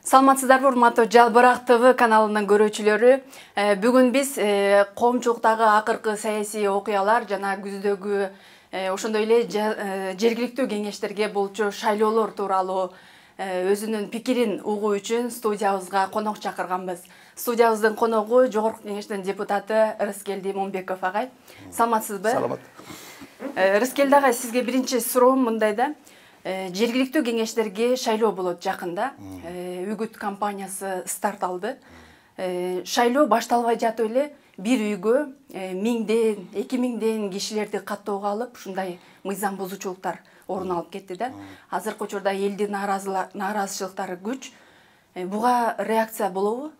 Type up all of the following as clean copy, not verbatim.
Саламатсыздарбы, урматтуу Жалбырак ТВ каналынын көрүүчүлөрү. Бүгүн биз коомчулуктагы акыркы саясий окуялар жана күздөгү ошондой эле жергиликтүү кеңештерге болчу шайлоолор тууралуу өзүнүн пикирин угуу үчүн студиябызга конок чакырганбыз. Студиябыздын коногу Жогорку Кеңештин депутаты Рыскелди Момбеков агай. Саламатсызбы? Саламат. Рыскелди агай, сизге биринчи суроом мындайда. Жергиликтүү кеңештерге шайлоо болот жакында. Үгүт кампаниясы старт алды. Шайлоо башталбай жатып эле бир үйгө 1000ден, 2000ден кишилерди каттоого алып, ушундай мыйзам бузуучулуктар орун алып кетти да. Азыркы учурда элдин нааразычылыктары күч. Буга реакция болобу?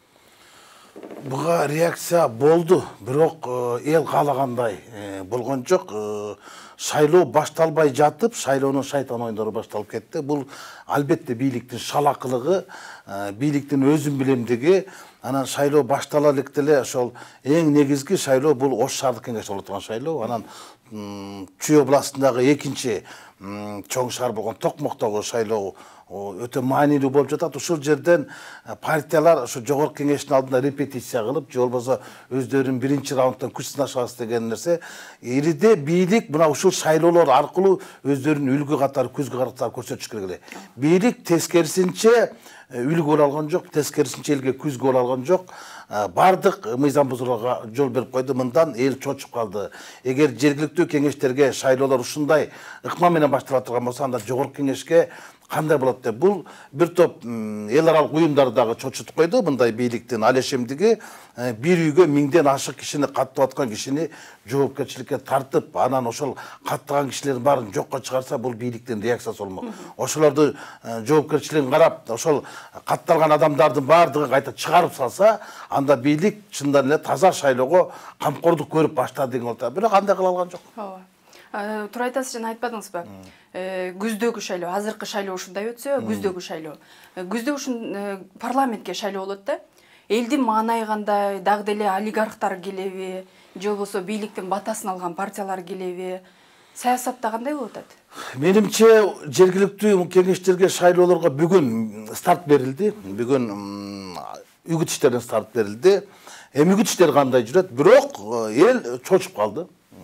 Буга реакция болду, бирок эл каалагандай болгон жок. Шайлоо башталбай жатып, шайлоонун шайтан оюндору башталып кетти. Бул албетте бийликтин шалакылыгы, бийликтин өзүн билемдиги. Анан шайлоо баштала элек деле ошол эң негизги шайлоо бул Ош шаардык кеңеш болуп турган шайлоо. Анан Чүй областындагы экинчи чоң шаар болгон Токмоктогу шайлоо өтө маанилүү болуп жатат. Ушул жерден партиялар ошо Жогорку Кеңештин алдында репетиция кылып, же болбосо өздөрүнүн биринчи раундтан күч сынашабыз деген нерсе. Ириде бийлик мына ушул шайлоолор аркылуу өздөрүнүн үлгү катары, көзгө карактар көрсөтүш керек эле. Бийлик тескерисинче үлгү боло алган жок, тескерисинче элге күзгө боло алган жок. Бардык мыйзам бузууларга жол берип койду. Мындан эл чочуп калды. Эгер жергиликтүү кеңештерге шайлоолор ушундай ыкма менен баштала турган болсо, анда Жогорку Кеңешке кандай болот деп. Бул бир топ эл аралык уюмдар дагы чочутуп койду. Мындай бийликтин алешемдиги бир үйгө 1000ден ашык кишини каттап аткан кишини жоопкерчиликке тартып, анан ошол каттаган кишилердин баарын жокко чыгарса, бул бийликтин реакциясы болмок. Ошолорду жоопкерчилигин карап, ошол катталган адамдардын баардыгын кайта чыгарып салса, анда бийлик чындан эле таза шайлоого камкордук көрүп баштады деген болот. Бирок андай кыла алган жок. Ооба. Туура айтасыз, жана айтпадыңызбы? Күздөгү шайлоо, азыркы шайлоо ушундай өтсө, күздөгү шайлоо. Күздө ушун парламентке шайлоо болот да. Элдин маанайы кандай, дагы деле олигархтар келеби, же болбосо бийликтин батасын алган партиялар келеби? Саясатта кандай болуп атат? Менимче жергиликтүү кеңештерге шайлоолорго бүгүн старт берилди. Бүгүн үгүт иштерине старт берилди. Үгүт иштери кандай жүрөт? Бирок эл чочуп калды.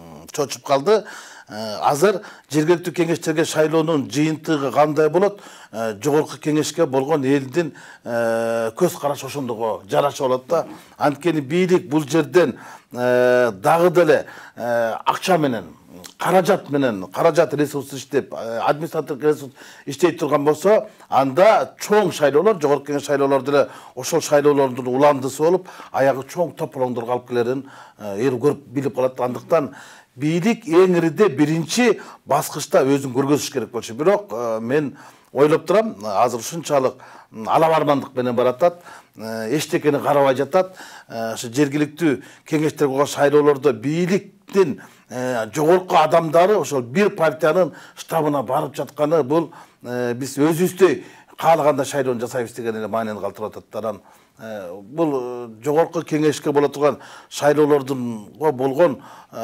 Азыр жергиликтүү кеңештерге шайлоонун жыйынтыгы кандай болот? Жогорку Кеңешке болгон элдин көз карашы ошондого жараша болот да. Анткени бийлик бул жерден дагы деле акча менен, каражат ресурс иштеп, административдик ресурс иштей турган болсо, анда чоң шайлоолор, Жогорку Кеңеш шайлоолор деле ошол шайлоолордун уландысы болуп, аягы чоң тополоңдорго алып келерин эл көрүп билип калат. Андыктан бийлик эң ириде биринчи баскычта өзүн көргөзүш керек болчу. Бирок мен ойлоп турам, азыр ушунчалык алабармандык менен баратат, эчтекени карабай жатат. Ошо жергиликтүү кеңештерге болгон шайлоолордо бийликтин жогорку адамдары ошол бир партиянын штабына барып жатканы, бул биз өзүбүздөй каалагандай шайлоону жасайбыз деген эле маанини калтырып атат. Анан бул Жогорку Кеңешке боло турган шайлоолордунго болгон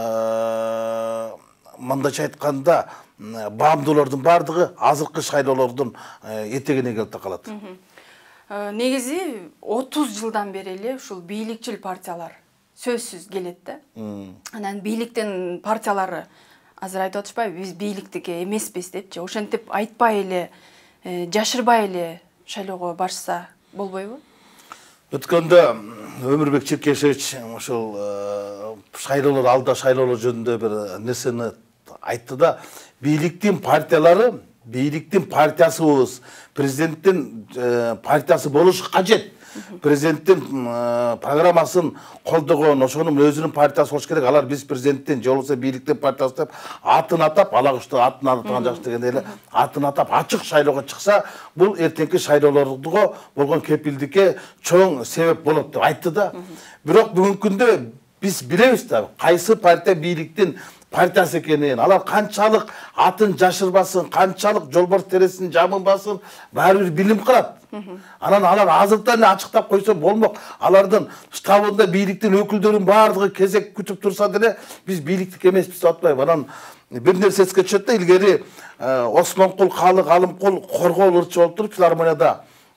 мындайча айтканда баамдоолордун баардыгы азыркы шайлоолордун этегине келип такалат. Негизи 30 жылдан бери эле ушул бийликчил партиялар сөзсүз келет да. Анан бийликтин партиялары азыр айтып атышпайбы, биз бийликтики эмеспиз депчи. Ошентип айтпай эле, жашырбай эле шайлоого барышса болбойбу? Өткөндө Өмүрбек Чиркешевич ошол шайлоолор алда шайлоолор жөнүндө бир нерсени айтты да. Бийликтин партиялары, бийликтин партиясыбыз, президенттин партиясы болушу кажет. Президенттин программасын колдогон, ошонун өзүнүн партиясы болуш керек. Алар биз президенттин же болбосо бийликтин партиясы деп атын атап, алагышты атын атаган жакшы дегенде эле атын атап ачык шайлоого чыкса, бул эртеңки шайлоолорго болгон кепилдикке чоң себеп болот деп айтты да. Бирок бүгүнкү күндө биз билебиз да, кайсы партия бийликтин партиясы экенин, алар канчалык атын жашырбасын, канчалык жолборс тересин жамылбасын, баары бир билип калат. Анан алар азыртан эле ачыктап койсо болмок. Алардын штабында бийликтин өкүлдөрүнүн баардыгы кезек күтүп турса деле, биз бийликтик эмеспиз деп атпайбы. Анан бир нерсе эске түшөт да, илгери Осмонкул, Калык, Алымкул коргоо ырчы болуп туруп филармонияда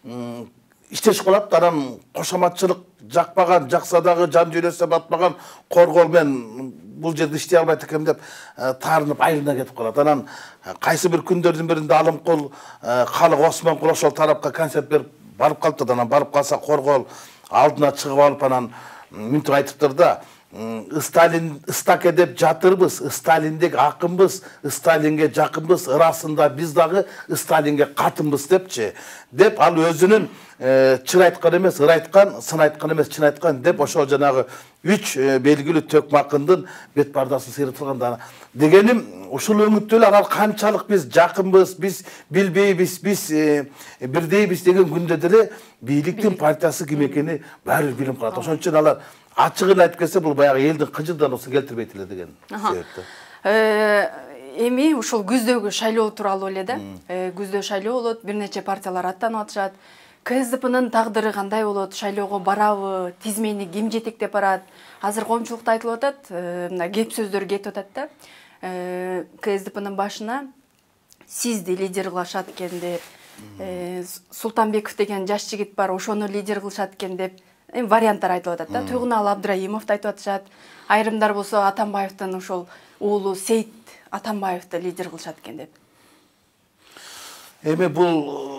иштешип калат. Анан кошоматчылык жакпаган, жакса дагы жан дүйнөсүнө батпаган коргол мен бул жерде иштей албайт экенмин деп таарынып айылына кетип калат. Анан кайсы бир күндөрдүн биринде Алымкул Калык Осмонкул ошол тарапка концерт берип барып калыптыр. Анан барып калса коргол алдына чыгып алып анан мынтип айтыптыр да: Сталин ыстаке деп жатырбыз, Сталиндек акынбыз, Сталинге жакынбыз, ырасында биз дагы Сталинге катынбыз депчи. Деп ал өзүнүн чын айткан эмес, ыр айткан, сын айткан эмес, чын айткан деп ошол жанагы 3 белгилүү төкмө акындын бет пардасын сыйрытылган. Дегеним ушул өңүттө эле анан канчалык биз жакынбыз, биз билбейбиз, биз бирдейбиз деген күндө деле бийликтин партиясы ким экени баары бир билип калат. Ошон үчүн алар ачыгын айтып келсе бул баягы элдин кыжырдануусун келтирбейт эле деген себепте. Эми ушул күздөгү шайлоо тууралуу эле да. Күздө шайлоо болот, бир нече партиялар аттанып атышат. КСДПнын тагдыры кандай болот? Шайлоого барабы? Тизмени ким жетектеп барат? Азыр коомчулукта айтылып атат, мына кеп сөздөр кетип атат да. КСДПнын башына сизди лидер кылышат экен деп, Султанбеков деген жаш жигит бар, ошону лидер кылышат экен деп варианттар айтылып атат да. Туйгунал Абдраимовду айтып атышат. Айрымдар болсо Атамбаевдин ошол уулу Сейит Атамбаевди лидер кылышат экен деп. Эми бул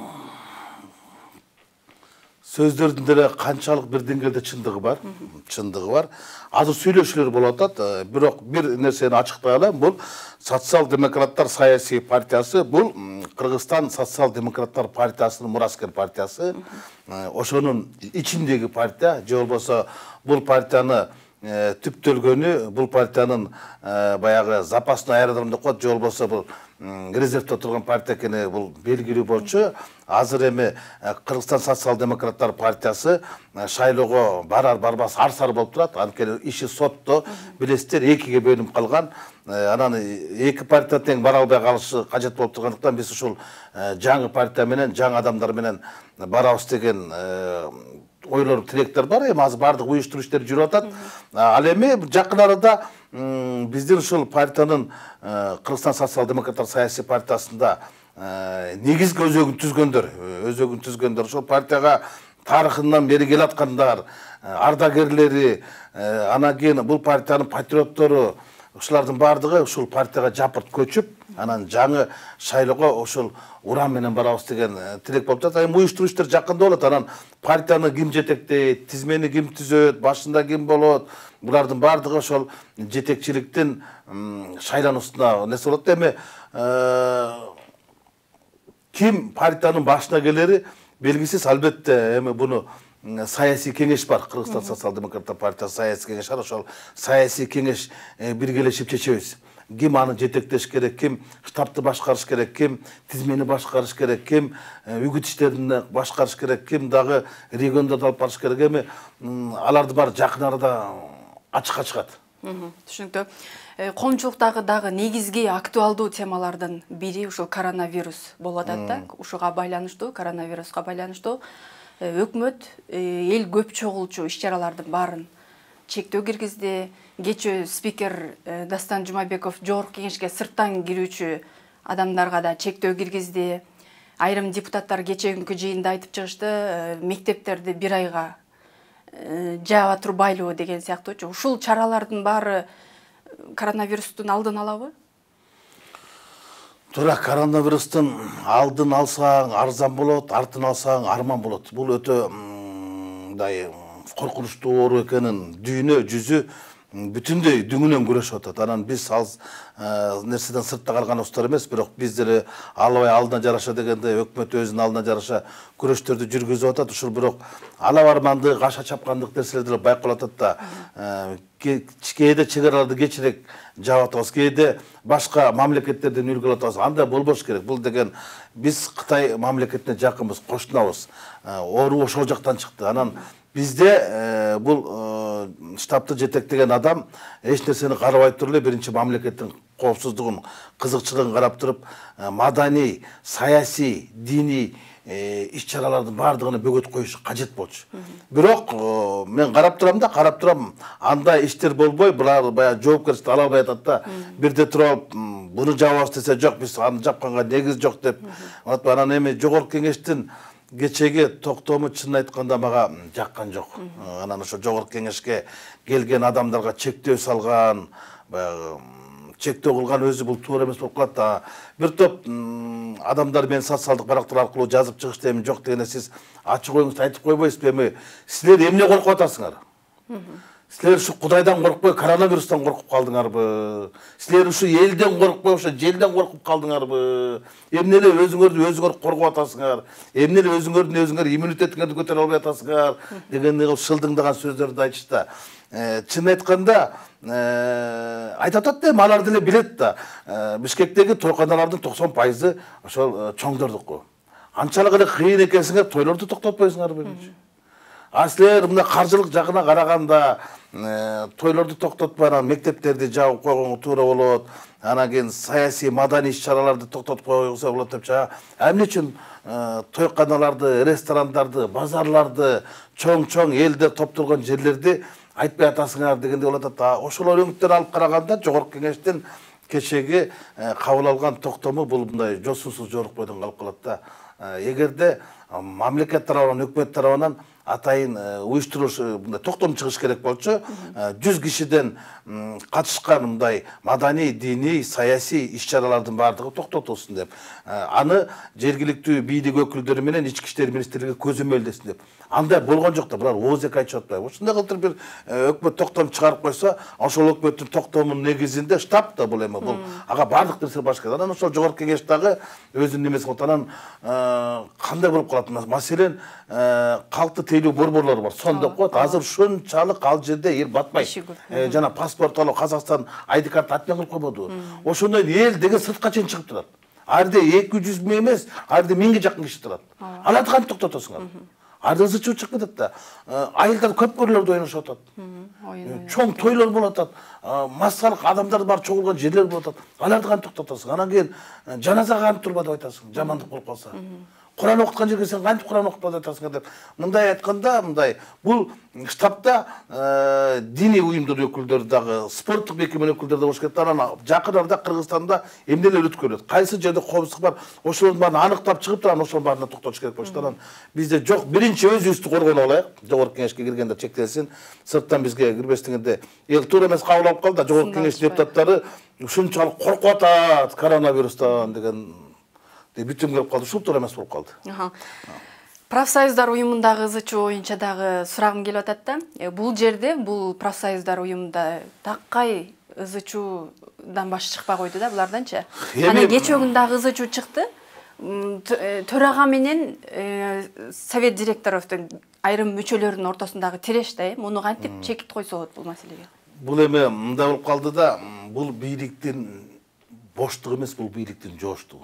сөздөрдүн деле канчалык бир деңгээлде чындыгы бар. Азыр сүйлөшүүлөр болуп атат, бирок бир нерсени ачыктай алам, бул социал-демократтар саясий партиясы, бул Кыргызстан социал-демократтар партиясынын мураскер партиясы, ошонун ичиндеги партия, же болбосо бул партияны түптөлгөнү, бул партиянын баягы запасный аэродром деп коет, же болбосо бул резервде турган партия экени бул белгилүү болчу. Азыр эми Кыргызстан социал-демократтар партиясы шайлоого барар барбас арсар болуп турат. Анткени иши сотто билесиздер 2ге бөлүнүп калган. Анан 2 партия тең бара албай калышы кажет болуп тургандыктан биз ушул жаңы партия менен, жаңы адамдар менен барабыз деген ойлор, тилектер бар. Эми азыр баардык уюштуруу иштери жүрүп атат. Ал эми жакын арада биздин ушул партиянын Кыргызстан социал-демократтар саясий партиясында негизги өзөгүн түзгөндөр, ошол партияга тарыхынан бери келаткандар, ардагерлери, анан кийин бул партиянын патриоттору, ушулардын баардыгы ушул партияга жапырт көчүп, анан жаңы шайлоого ошол урам менен барабыз деген тилек болуп жатат. Эми уюштуруу иштер жакында болот. Анан партияны ким жетектейт, тизмени ким түзөт, башында ким болот, булардын баардыгы ошол жетекчиликтин шайлануусуна нерсе болот. Эми ким партиянын башына келери белгисиз. Албетте эми буну саясий кеңеш бар, Кыргызстан социал-демократтар партиясы саясий кеңеш бар. Ошол саясий кеңеш биргелешип чечебиз. Ким аны жетектеш керек, ким штабты башкарыш керек, ким тизмени башкарыш керек, ким үгүт иштерин башкарыш керек, ким дагы региондорду алып барыш керек. Эми аларды бар жакын арада ачыкка чыгат. Түшүнүктүү. Коомчулуктагы дагы негизги актуалдуу темалардын бири ушул коронавирус болуп атат да. Ушуга байланыштуу, коронавируска байланыштуу өкмөт эл көп чогулчу иш-чаралардын баарын чектөө киргизди. Кечээ спикер Дастан Жумабеков жогорку кеңешке сырттан кирүүчү адамдарга да чектөө киргизди. Айрым депутаттар кечээкүнкү жыйында айтып чыгышты, мектептерди 1 айга жаба турбайлуу деген сыяктуучу. Ушул чаралардын баары коронавирустун алдын алабы? Туура, коронавирустун алдын алсаң арзан болот, артын алсаң арман болот. Бул өтө мындай коркунучтуу оору экенин дүйнө жүзү бүтүндөй дүңүнөн күрөшүп атат. Анан биз ал нерседен сыртта калган устар эмес, бирок биз деле албай алдына жараша дегенде өкмөт өзүнүн алдына жараша күрөштөрдү жүргүзүп атат. Ушул бирок ала бармандык, каша чапкандык нерселер деле байкалып атат да. Кээде чек араларды кечирээк жаап атабыз, кээде башка мамлекеттерден үлгү алып атабыз. Андай болбош керек. Бул деген биз Кытай мамлекетине жакынбыз, кошунабыз. Оору ошол жактан чыкты. Анан бизде бул штабты жетектеген адам эч нерсени карабай туруп эле биринчи мамлекеттин коопсуздугун, кызыкчылыгын карап туруп, маданий, саясий, диний иш-чаралардын баардыгына бөгөт коюш кажет болчу. Бирок мен карап турам, андай иштер болбой, булар баягы жоопкерчиликти ала албай атат да. Бирде туруп, буну жабабыз десе жок, биз аны жапканга негиз жок деп. Анан эми жогорку кеңештин кечеги токтому чын айтканда мага жаккан жок. Анан ошо жогорку кеңешке келген адамдарга чектөө салган, чектөө кылган өзү бул туура эмес болуп калат да. Бир топ адамдар мен социалдык барактар аркылуу жазып чыгышты эми жок дегенде сиз ачык оюңузду айтып койбойсузбу? Эми силер эмне коркуп атасыңар? Силер ушу Кудайдан коркпой, коронавирустан коркуп калдыңарбы? Силер ушу элден коркпой, ошо желден коркуп калдыңарбы? Эмне эле өзүңөр коргоп атасыңар? Эмне эле өзүңөр иммунитетиңерди көтөрө албай атасыңар? Дегендей шылдыңдаган сөздөрдү айтышты. Чын айтканда, айтып атат да, алар деле билет да. Бишкектеги тойканалардын 90% ошол чоңдордуку. Анчалык эле кыйын экенсиңер, тойлорду токтотпойсуңарбы? Силер мына каржылык жагына караганда тойлорду токтотпай мектептерди жабып койгонго туура болот. Анан кийин саясий маданий иш-чараларды токтотуп койсо болот деп чыга. Эмне үчүн тойканаларды, ресторандарды, базарларды, чоң элдер топтолгон жерлерди айтпай атасыңар дегенде болот да. Ошол өрөңүттөр алып караганда жогорку кеңештин кечеги кабыл алган токтому бул мындай жосусуз жорук бойдон калып калат да. Эгерде мамлекет тарабынан, өкмөт тарабынан атайын уюштурулуш токтом чыгыш керек болчу, 100 кишиден катышкан мындай маданий, диний, саясий иш-чаралардын баардыгы токтотулсун деп. Аны жергиликтүү бийлик өкүлдөрү менен ички иштер министрлиги көзөмөлдөсүн деп. Андай болгон жок да, булар ооздек айтып атпайбы. Ушундай кылып бир өкмөт токтом чыгарып койсо, ошол өкмөттүн токтомунун негизинде штаб да бул эми, бул ага баардык нерсе баш керек. Анан ошол жогорку кеңеш дагы өзүнүн немесин кылат. Анан кандай болуп калат? Маселен, калкты тейлөө борборлор бар. Сон деп коет. Азыр ушунчалык ал жерде эл батпайт. Жана паспорт алып Казакстан ID карт атмен кылып койбоду. Ошондой эл деген сыртка чейин чыгып турат. Арде 200 миң эмес, арде 1000ге жакын киши турат. Аларды кантип токтотосуңар? Арда ызы-чуу чыгып кетет да. Айылдар көпкөрлөрдө ойношуп атат. Чоң тойлор болуп атат. Массалык адамдар бар чогулган жерлер болуп атат. Аларды кантип токтотосуң? Анан кийин жаназага кантип турба деп айтасың, жамандык болуп калса. Куран окуткан жерге сен кантип Куран окутпа деп атасың деп. Мындай айтканда, мындай бул штабта диний уюмдун өкүлдөрү дагы, спорттук мекеменин өкүлдөрү да болуш керек. Анан жакын арада Кыргызстанда эмнелер өткөрүлөт? Кайсы жерде коопсуздук бар? Ошолордун баарын аныктап чыгып турган, ошол баарына токтотуш керек болчу. Анан бизде жок, биринчи өзүбүздү коргоно алайык. Жогорку кеңешке киргендер чектелсин. Сырттан бизге кирбестигинде эл туура эмес кабыл алып калды. Жогорку кеңеш депутаттары ушунчалык коркуп атат коронавирустан деген бүтүм келип калды. Ушул туура эмес болуп калды. Профсоюздар уюмундагы ызы-чуу боюнча дагы сурагым келип атат да. Бул жерде, бул профсоюздар уюмунда такай ызы-чуудан баш чыкпай койду да буларданчы. Анан кечөгүн дагы ызы-чуу чыкты. Төрага менен совет директоровдун айрым мүчөлөрүнүн ортосундагы тиреш да, муну кантип чекит койсо болот бул маселеге? Бул эми мындай болуп калды да, бул бийликтин боштугу эмес, бул бийликтин жооштугу.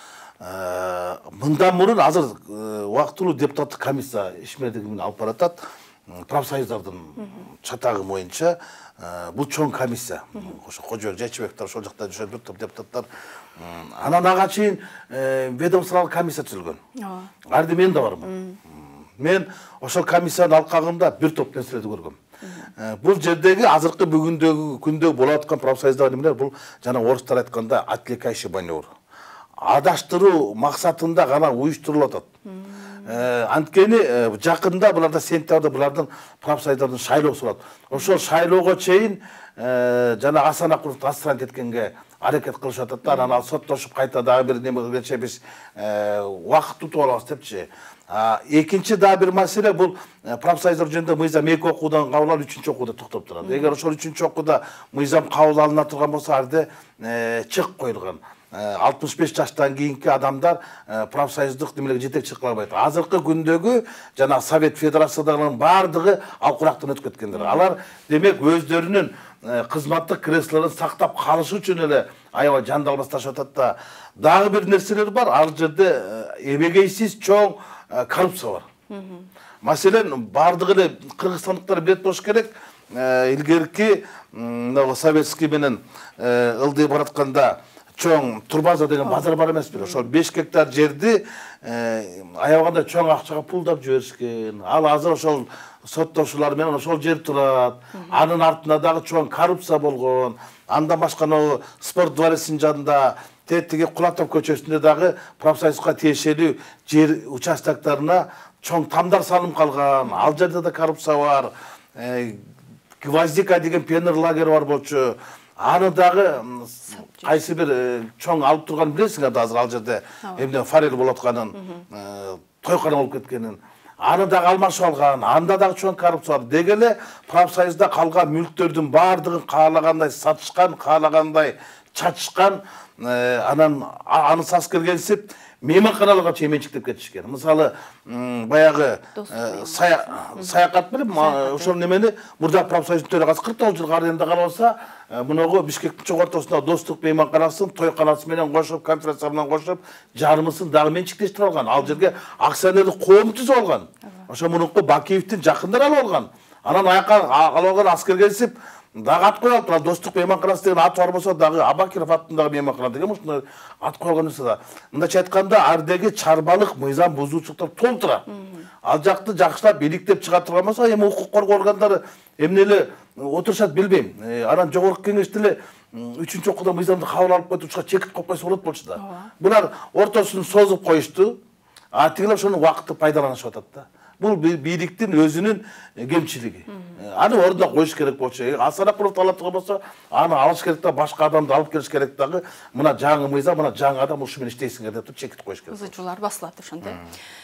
Мындан мурун азыр убактылуу депутаттык комиссия ишмердигин алып баратат. Профсоюздардын чатагы боюнча бул чоң комиссия. Ошо Кожобек Жайчыбектер ошол жакта жүрөт, бир топ депутаттар. Анан ага чейин ведомстволук комиссия түзүлгөн. Арды мен да бармын. Мен ошол комиссиянын алкагында бир топ нерселерди көргөм. Бул жердеги азыркы бүгүндөгү күндө болуп аткан профсоюздар эмелер бул жана орустар айтканда отвлекающий маневр. Адаштыруу максатында гана уюштурулуп атат. Анткени жакында буларда сентябрда булардын профсоюздардын шайлоосу болот. Ошол шайлоого чейин жана Асан Акуровду ассант эткенге аракет кылышып атат да. Анан ал соттошуп кайта дагы бир неме кылгенче биз убакыт утуп алабыз депчи. Экинчи дагы бир маселе бул профсоюздар жөнүндө мыйзам 2 окуудан кабыл алып 3-чү окууда токтоп турат. Эгер ошол 3-чү окууда мыйзам кабыл алына турган болсо, арде чек коюлган. 65 жаштан кийинки адамдар профсоюздук немелерге жетекчилик кыла албайт. Азыркы күндөгү жана Совет Федерациядагылардын баардыгы ал курактан өтүп кеткендер. Алар демек өздөрүнүн кызматтык креслолорун сактап калыш үчүн эле аябай жандалбасташып атат да. Дагы бир нерселер бар. Ал жерде эбегейсиз чоң коррупция бар. Маселен, баардыгы эле кыргызстандыктар билет болуш керек. Илгерки советский менен ылдый баратканда чоң Турбаза деген базар бар эмеспи? Ошол 5 гектар жерди аябаганда чоң акчага пулдап жиберишкен. Ал азыр ошол соттошуулар менен ошол жер турат. Анын артында дагы чоң коррупция болгон. Андан башка спорт дворецинин жанында тетиги Кулатов көчөсүндө дагы профсоюзга тиешелүү жер участоктарына чоң тамдар салынып калган. Ал жерде да коррупция бар. Гвоздика деген пионер лагері бар болчу. Аны дагы кайсы бир чоң алып турган билесиң да азыр ал жерде эмне форель болуп атканын, тойкана болуп кеткенин. Аны дагы алмашып алган. Анда дагы чоң коррупция бар. Деги эле профсоюзда калган мүлктөрдүн баардыгын каалагандай сатышкан, каалагандай чачышкан, анан аны сас келгенсип мейманканаларга чейин менчиктеп кетишкен. Мисалы, баягы саякат билем, ошол немени мурда профсоюздун төрагасы 49 жылга аренда калса, муногу Бишкектин чоң ортосунда Достук мейманканасын тойканасы менен кошуп, конференция менен кошуп, жарымысын дагы менчиктештирип алган. Ал жерге акционерлик коом түзүп алган. Ошо мурунку Бакиевдин жакындары алып алган. Анан аяка алып алган аскер келип дагы ат коюп алып, Достук мейманканасы деген аты бар болсо дагы Абакиров аттындагы мейманкана деген ушундай ат коюлган нерсе да. Мындайча айтканда, ардеги чарбалык мыйзам бузуучулуктар толтура. Ал жакты жакшылап бийликтеп чыга турган болсо, эми укук коргоо органдары эмне эле отурушат билбейм. Анан жогорку кеңеште эле 3-чү окууда мыйзамды кабыл алып коюучуга чекит коюп койсо болот болчу да. Булар ортосун созуп коюшту. А тигилер ошонун убакытты пайдаланышып атат да. Бул бийликтин өзүнүн кемчилиги. Аны ордуна коюш керек болчу. Асаракуловду ала турган болсо, аны алыш керек да, башка адамды алып келиш керек дагы. Мына жаңы мыйзам, мына жаңы адам ушу менен иштейсиңер деп туруп чекит коюш керек. Узуучулар басылат ошондой.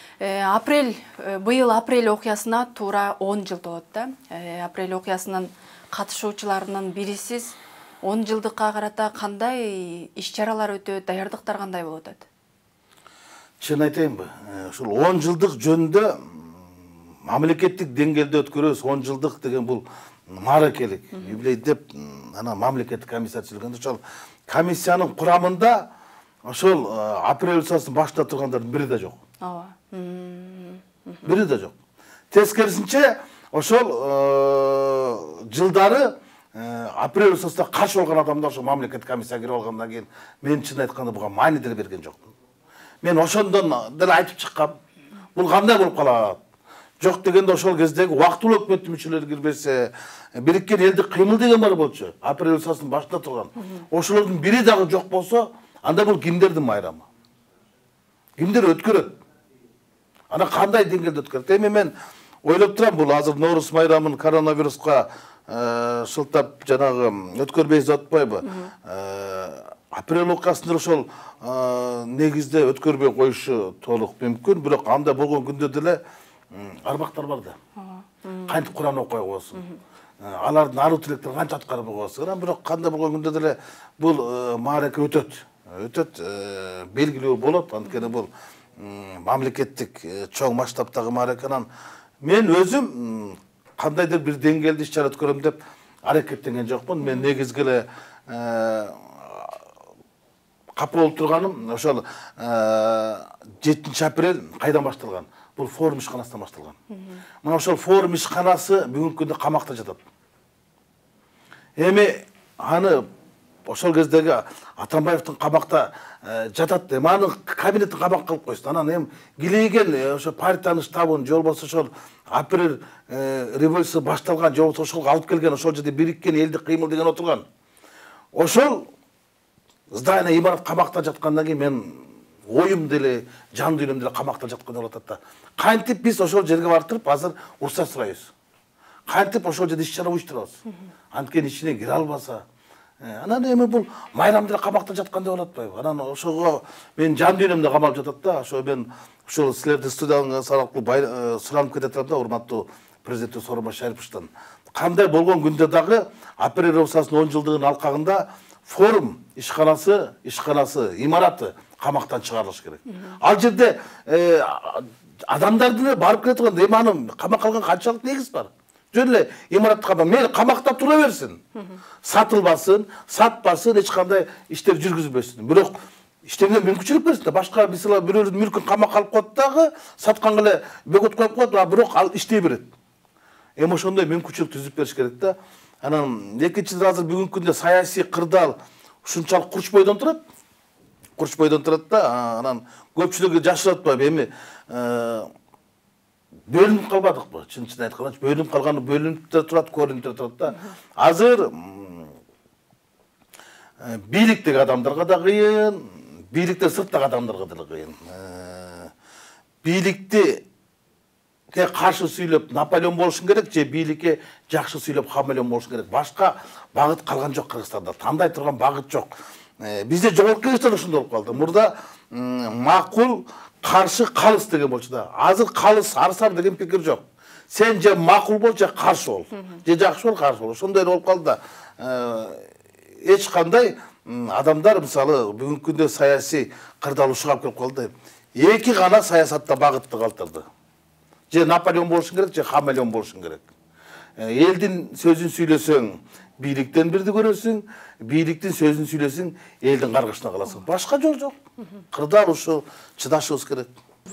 Быйыл апрель окуясына туура 10 жыл толот да. Апрель окуясынын катышуучуларынын бирисиз 10 жылдыкка карата кандай иш-чаралар өтөт, даярдыктар кандай болуп атат? Чын айтайынбы, ушул 10 жылдык жөнүндө мамлекеттик деңгээлде өткөрөбүз. 10 жылдык деген бул мааракелик, юбилей деп анан мамлекеттик комиссия түзүлгөн. Ошол комиссиянын курамында ошол апрель революциясын башта тургандардын бири да жок. Ооба. Бири да жок. Тескерисинче ошол жылдары апрель революциясына каршы болгон адамдар ошол мамлекеттик комиссияга кирип алгандан кийин мен чын айтканда буга маани деле берген жокмун. Мен ошондон деле айтып чыккам. Бул кандай болуп калат? Жок дегенде ошол кездеги убактылуу өкмөттүн мүчөлөрү кирбесе, бириккен элдик кыймыл деген бар болчу. Апрель революциясынын башында турган. Ошолордун бири дагы жок болсо, анда бул кимдердин майрамы? Кимдер өткөрөт? Ана кандай деңгээлде өткөрөт? Эми мен ойлоп турам, бул азыр Ноорус майрамын коронавируска шылтап жанагы өткөрбөйбүз деп атпайбы? Апрель окуясында ошол негизде өткөрбөй коюшу толук мүмкүн, бирок анда болгон күндө деле арбактар бар да. Кантип Куран окуй коесуң? Алардын аруу тилектери канча аткарып коесуң? Бирок кандай болгон күндө деле бул маарака өтөт. Белгилүү болот, анткени бул мамлекеттик чоң масштабтагы маараканан мен өзүм кандайдыр бир деңгээлде иш-чара өткөрөм деп аракеттенген жокмун. Мен негизги эле капа болуп турганым ошол 7 апрель кайдан башталган? Бул форум ишканасынан башталган. Мына ошол форум ишканасы бүгүнкү күндө камакта жатат. Эми аны ошол кездеги Атамбаевдин камакта жатат, эми аны кабинеттин камакка кылып койсун. Анан эми килейген ошо партиянын штабын же болбосо ошол апрель революция башталган, же болбосо ошол алып келген, ошол жерде бириккен элдик кыймыл деген отурган. Ошол здание имарат камакта жаткандан кийин мен оюм деле, жан дүйнөм деле камакта жаткан болуп атат да. Кантип биз ошол жерге барып туруп азыр уруксат сурайбыз? Кантип ошол жерде иш-чара уюштурабыз? Анткени ичине кире албаса, анан эми бул майрам деле камакта жаткан деп болот атпайбы? Анан ошого мен жан дүйнөмдө камалып жатат да. Ошо мен ушул силердин студияңыз аркылуу суранып кете турам да, урматтуу президент Сооронбай Шариповичтен. Кандай болгон күндө дагы апрель революциясынын 10 жылдыгынын алкагында форум ишканасы, имараты камактан чыгарылыш керек. Ал жерде адамдарды барып келе турганда эми аны камакка алган канчалык негиз бар? Жөн эле имаратты камак, мейли камакта тура берсин. Сатылбасын, сатпасын, эч кандай иштер жүргүзбөсүн. Бирок иштемге мүмкүнчүлүк берсин да. Башка мисалы бирөөнүн мүлкүн камакка алып коет дагы, сатканга эле бөгөт коюп коет, бирок ал иштей берет. Эми ошондой мүмкүнчүлүк түзүп бериш керек да. Анан экинчиден азыр бүгүнкү күндө саясий кырдаал ушунчалык курч бойдон турат да. Анан көпчүлүгү жашырып атпайбы, эми бөлүнүп калбадыкпы? Чын айтканда бөлүнүп калганы бөлүнүп турат, көрүнүп турат да. Азыр Бийликтеги адамдарга да кыйын, бийликтен сырттагы адамдарга да кыйын. Бийликти каршы сүйлөп Наполеон болушун керек, же бийликке жакшы сүйлөп хамелеон болушун керек. Башка багыт калган жок Кыргызстанда. Тандай турган багыт жок. Бизде жогорку кеңештер ушундай болуп калды. Мурда макул, каршы, калыс деген болчу да. Азыр калыс, арсар деген пикир жок. Сен же макул бол, же каршы бол. Же жакшы бол, каршы бол. Ошондой болуп калды да. Эч кандай адамдар мисалы бүгүнкү күндө саясий кырдаал ушугап келип калды. Эки гана саясатта багытты калтырды. Же Наполеон болушун керек, же хамелеон болушун керек. Элдин сөзүн сүйлөсөң, бийликтен бирди көрөсүң, бийликтин сөзүн сүйлөсөң, элдин каргышына каласың. Башка жол жок. Кырдаал ушу чыдашыбыз керек.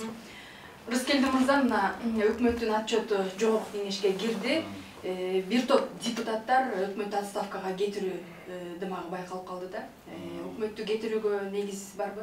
Рыскелди мырза мына өкмөттүн отчету жогорку кеңешке кирди. Бир топ депутаттар өкмөттү отставкага кетирүү дымагы байкалып калды да. Өкмөттү кетирүүгө негиз барбы?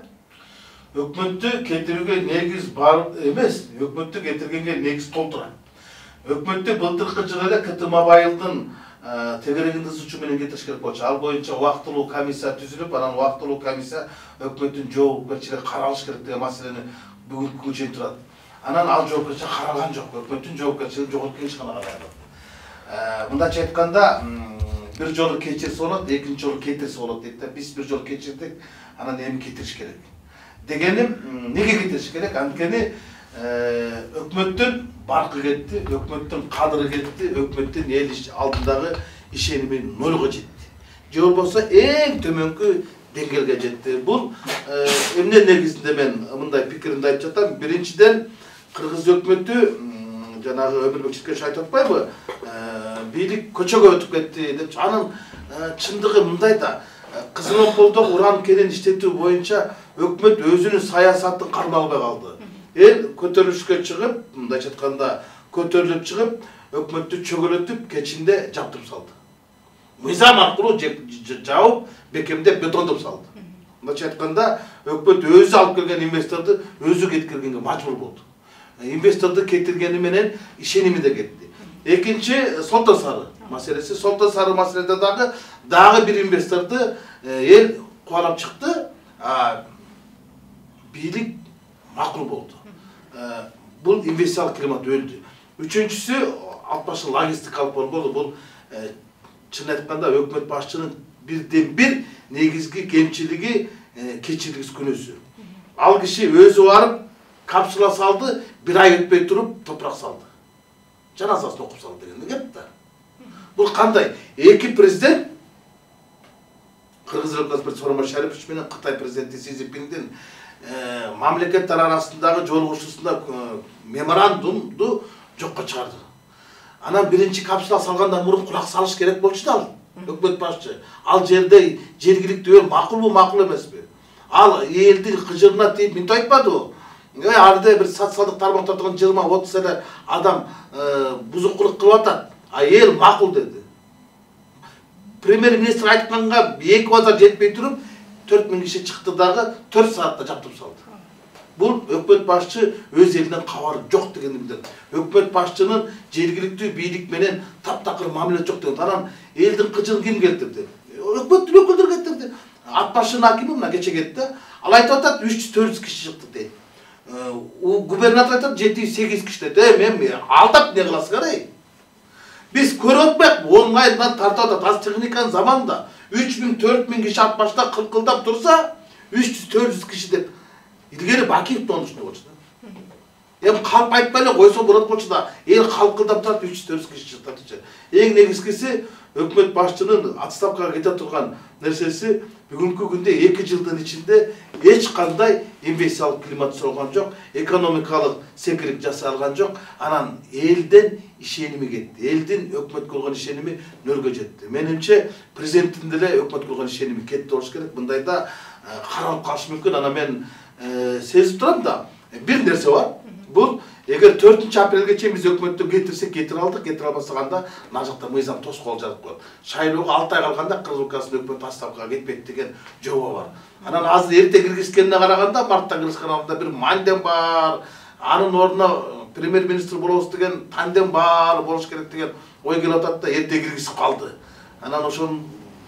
Өкмөттү кетирүүгө негиз бар эмес, өкмөттү кетиргенге негиз толтурат. Өкмөттү былтыркы жылы эле Кытымабайылдын тегерегинде сучу менен кетириш керек болчу. Ал боюнча убактылуу комиссия түзүлүп, анан убактылуу комиссия өкмөттүн жоопкерчилиги каралыш керек деген маселени бүгүнкү күнгө чейин турат. Анан ал жоопкерчилик каралган жок. Өкмөттүн жоопкерчилиги жогорку кеңеш гана карайлат. Мындайча айтканда, бир жолу кечирсе болот, экинчи жолу кетирсе болот дейт да. Биз бир жолу кечирдик, анан эми кетириш керек. Дегеним, неге кетириш керек? Анткени өкмөттүн баркы кетти, өкмөттүн кадыры кетти, өкмөттүн эл алдындагы ишеними нолго жетти. Же болбосо эң төмөнкү деңгээлге жетти. Бул эмне негизинде мен мындай пикиримди айтып жатам. Биринчиден, кыргыз өкмөтү жанагы Өмүрбек Чиркешев айтып атпайбы? Бийлик көчөгө өтүп кетти деп. Анын чындыгы мындай да. Кызылополдо уран кенен иштетүү боюнча өкмөт өзүнүн саясатын кармай албай калды. Эл көтөрүлүшкө чыгып, мындайча айтканда, көтөрүлүп чыгып, өкмөттү чөгөлөтүп, кечинде жаптырып салды. Мыйзам аркылуу жабып, бекемдеп, бетондоп салды. Мындайча айтканда, өкмөт өзү алып келген инвесторду өзү кетиргенге мажбур болду. Инвесторду кетиргени менен ишеними да кетти. Экинчи, Солтон Сары маселеси. Солтон Сары маселеде дагы бир инвесторду эл кубанып чыкты. Бийлик макул болду. Бул инвестициялык климат өлдү. Үчүнчүсү, Алтбашын логистикалык болду. Бул чын айтканда өкмөт башчынын бирден бир негизги кемчилиги кечирилгис күнөөсү. Ал киши өзү барып капсула салды, бир ай өтпөй туруп топурак салды. Жаназасын окуп салды деген кеп да. Бул кандай? Эки президент, Кыргыз Республикасы Сооронбай Шарипович менен Кытай президенти Си Цзиньпиндин мамлекеттер арасындагы жолугушуусунда меморандумду жокко чыгарды. Анан биринчи капсула салгандан мурун кулак салыш керек болчу да өкмөт башчы. Ал жерде жергиликтүү эл макулбу, макул эмеспи? Ал элдин кыжырына тийип мынтип айтпадыбы? Арда бир социалдык тармактарда 20-30 эле адам бузукулук кылып атат, а эл макул деди. Премьер-министр айтканга 2 базар жетпей туруп, 4000 киши чыкты дагы 4 саатта жаптырып салды. Бул өкмөт башчы өз элинен кабары жок дегенди билдирет. Өкмөт башчынын жергиликтүү бийлик менен таптакыр мамиле жок деген. Анан элдин кыжырын ким келтирди? Өкмөттүн өкүлдөрү кетирди. Атбашынын акими мына кече кетти. Ал айтып атат 300-400 киши чыкты дейт. Губернатор айтат 700-800 киши дейт. Мен алдап не кыласыңар эй? Биз көрүп атпайбы? 10 айдан тартып атат. Аз техниканын заманында 3000-4000 киши Атбашта кылкылдап турса, 300-400 киши деп. Илгери Бакиев да ошондой болчу да. Эми калп айтпай эле койсо болот болчу да. Эл калкылдап турат 300-400 киши чыктырчу. Эң негизгиси өкмөт башчынын отставкага кете турган нерсеси бүгүнкү күндө 2 жылдын ичинде эч кандай инвестициялык климат суралган жок, экономикалык секирик жасалган жок. Анан элден ишеними кетти. Элдин өкмөткө болгон ишеними нөлгө жетти. Менимче президенттин деле өкмөткө болгон ишеними кетти болуш керек. Мындайда каралып калышы мүмкүн. Анан мен сезип турам да. Бир нерсе бар. Бул эгер 4-апрелге чейин биз өкмөттү кетирсек, кетире алдык, кетире албасак анда мына жакта мыйзам тоскоол жарып коет. Шайлоого 6 ай калганда Кыргыз Республикасынын өкмөт отставкага кетпейт деген жобо бар. Анан азыр эрте киргизгенине караганда, марттан киргизген алдында бир мандем бар. Анын ордуна премьер-министр болобуз деген тандем бар болуш керек деген ой келип атат да эрте киргизип калды. Анан ошонун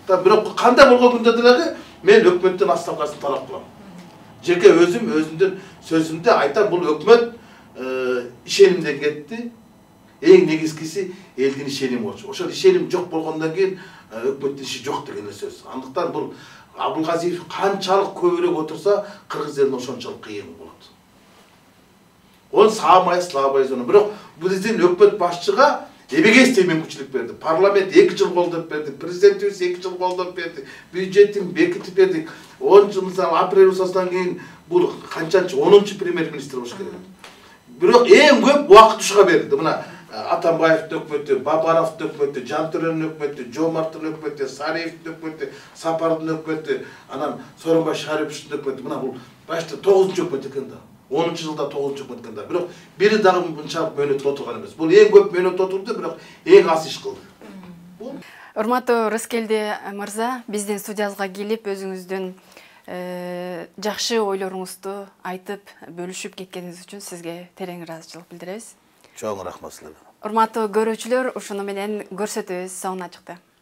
Бирок кандай болгон күндө деле мен өкмөттөн отставкасын талап кылам. Жеке өзүмдүн сөзүмдө айтам, бул өкмөт ишенимден кетти. Эң негизгиси элдин ишеними болчу. Ошол ишеним жок болгондон кийин өкмөттүн иши жок деген сөз. Андыктан бул Абылгазиев канчалык көбүрөөк отурса, кыргыз элине ошончолук кыйын болот. Он саамай, слабай зона. Бирок биздин өкмөт башчыга эбегейсте мүмкүнчүлүк берди. Парламент 2 жыл колдоп берди, президентибиз 2 жыл колдоп берди, бюджеттин бекитип бердик. 10 жыл мисалы апрель усасынан кийин бул канчанчы 10-чу премьер-министр болуш керек. Бирок эң көп убакыт ушуга берилди. Мына Атамбаевдин өкмөтү, Бабаровдун өкмөтү, Жантөрөнүн өкмөтү, Жомарттын өкмөтү, Сариевдин өкмөтү, Сапардын өкмөтү, анан Сооронбай Шариповичтин өкмөтү. Мына бул башта 9-чу өкмөт экен да. 10-чу жылда 9-чу өкмөт экен да. Бирок бири дагы мынчалык мөөнөт отурган эмес. Бул эң көп мөөнөт отурду, бирок эң аз иш кылды. Урматтуу Рыскелди мырза, биздин студиябызга келип өзүңүздүн жакшы ойлоруңузду айтып, бөлүшүп кеткениңиз үчүн сизге терең ыраазычылык билдиребиз. Чоң рахмат силерге. Урматтуу көрүүчүлөр, ушуну менен көрсөтүүбүз соңуна чыкты.